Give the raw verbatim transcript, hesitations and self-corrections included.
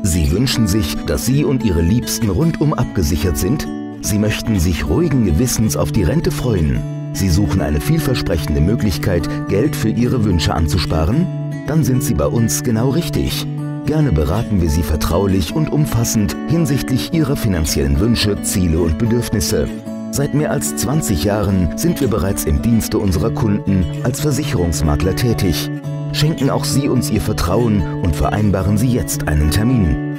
Sie wünschen sich, dass Sie und Ihre Liebsten rundum abgesichert sind? Sie möchten sich ruhigen Gewissens auf die Rente freuen? Sie suchen eine vielversprechende Möglichkeit, Geld für Ihre Wünsche anzusparen? Dann sind Sie bei uns genau richtig. Gerne beraten wir Sie vertraulich und umfassend hinsichtlich Ihrer finanziellen Wünsche, Ziele und Bedürfnisse. Seit mehr als zwanzig Jahren sind wir bereits im Dienste unserer Kunden als Versicherungsmakler tätig. Schenken auch Sie uns Ihr Vertrauen und vereinbaren Sie jetzt einen Termin.